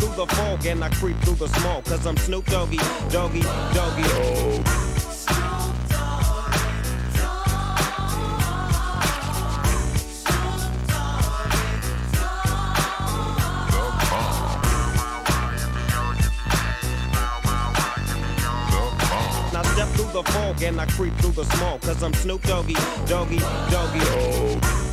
through the fog and I creep through the smoke, cause I'm Snoop Doggy, Doggy, Doggy. Oh. Through the fog and I creep through the smoke, cause I'm Snoop Doggy, Doggy, Doggy. Oh.